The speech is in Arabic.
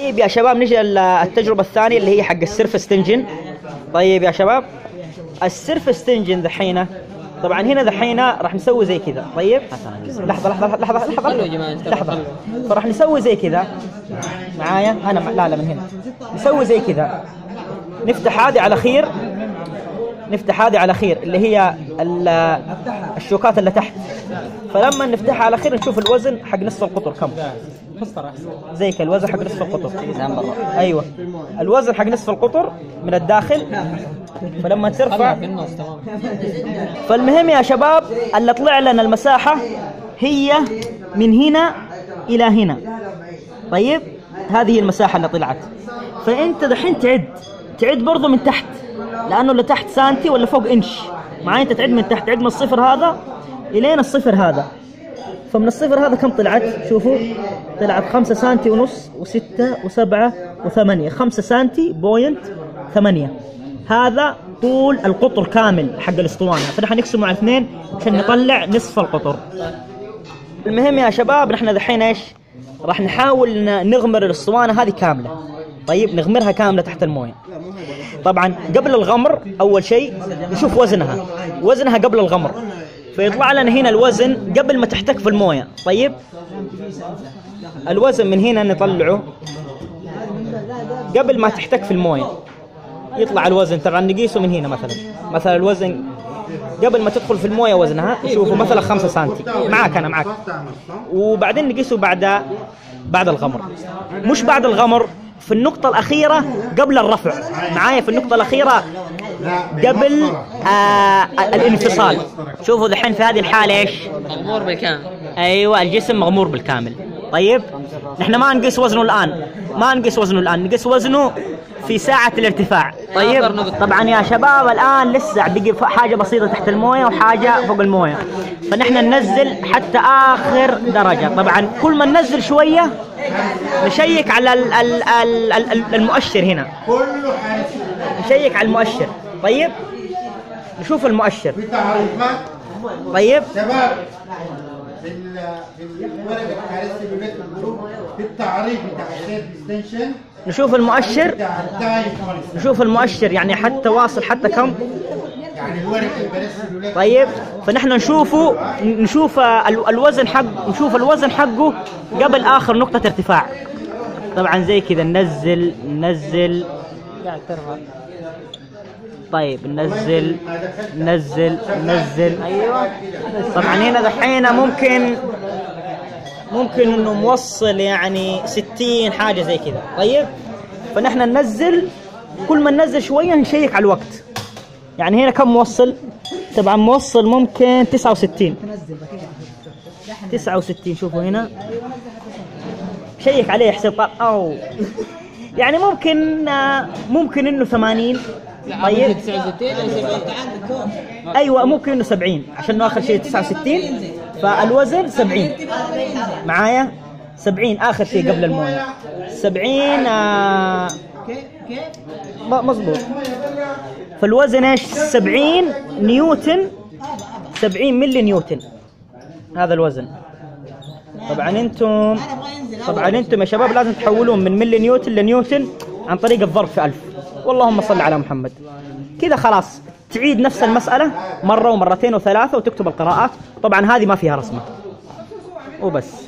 طيب يا شباب نجي التجربة الثانية اللي هي حق السيرفس تنجن. طيب يا شباب السيرفس تنجن دحين، طبعا هنا دحين راح نسوي زي كذا. طيب لحظة لحظة لحظة لحظة لحظة. فراح نسوي زي كذا معايا أنا لا من هنا نسوي زي كذا، نفتح هذه على خير، نفتح هذه على خير اللي هي الشوكات اللي تحت. فلما نفتحها على خير نشوف الوزن حق نصف القطر كم. زي كذا الوزن حق نصف القطر. ايوه الوزن حق نصف القطر من الداخل. فلما ترفع فالمهم يا شباب اللي طلع لنا المساحة هي من هنا إلى هنا. طيب هذه المساحة اللي طلعت. فأنت دحين تعد برضو من تحت، لأنه اللي تحت سنتي ولا فوق إنش معايا. أنت تعد من تحت، تعد من الصفر هذا إلين الصفر هذا. فمن الصفر هذا كم طلعت؟ شوفوا طلعت 5 سنتي ونص و6 و7 و8. 5 سنتي بوينت 8. هذا طول القطر كامل حق الاسطوانة. فنحن نقسمه على 2 عشان نطلع نصف القطر. المهم يا شباب نحن دحين ايش راح نحاول نغمر الاسطوانة هذه كاملة. طيب نغمرها كاملة تحت المويه. طبعا قبل الغمر اول شيء نشوف وزنها قبل الغمر. فيطلع لنا هنا الوزن قبل ما تحتك في المويه. طيب الوزن من هنا نطلعه قبل ما تحتك في المويه. يطلع الوزن طبعا نقيسه من هنا. مثلا الوزن قبل ما تدخل في المويه وزنها شوفوا مثلا 5 سنتي. انا معك. وبعدين نقيسه بعد الغمر، مش بعد الغمر، في النقطة الأخيرة قبل الرفع معايا. في النقطة الأخيرة قبل الانفصال. شوفوا دحين في هذه الحالة ايش؟ مغمور بالكامل. ايوه الجسم مغمور بالكامل. طيب نحن ما نقيس وزنه الآن، نقيس وزنه في ساعة الارتفاع. طيب طبعا يا شباب الآن لسه بقي حاجة بسيطة تحت المويه وحاجة فوق المويه. فنحن ننزل حتى آخر درجة. طبعا كل ما ننزل شوية نشيك على المؤشر هنا، نشيك على المؤشر. طيب نشوف المؤشر. طيب شباب بالورقة الكارثة بالتعريف بتاع الاكستنشن نشوف المؤشر يعني حتى واصل حتى كم يعني الورقة. طيب فنحن نشوف الوزن حقه قبل آخر نقطة ارتفاع. طبعا زي كذا ننزل. طيب ننزل. ايوه طبعا هنا دحين ممكن انه موصل يعني 60 حاجة زي كذا. طيب فنحن ننزل، كل ما ننزل شوية نشيك على الوقت. يعني هنا كم موصل؟ طبعا موصل ممكن 69. شوفوا هنا شيك عليه احسب او يعني ممكن انه 80. طيب ايوه ممكن انه 70 عشان اخر شيء 69. فالوزن 70 معايا، 70 اخر شيء قبل المويه 70 مظبوط. فالوزن ايش؟ 70 نيوتن، 70 ملي نيوتن هذا الوزن. طبعا انتم يا شباب لازم تحولون من ملي نيوتن لنيوتن عن طريق الضرب في 1000. واللهم صل على محمد. كذا خلاص تعيد نفس المسألة مرة ومرتين وثلاثة وتكتب القراءات. طبعا هذه ما فيها رسمة وبس.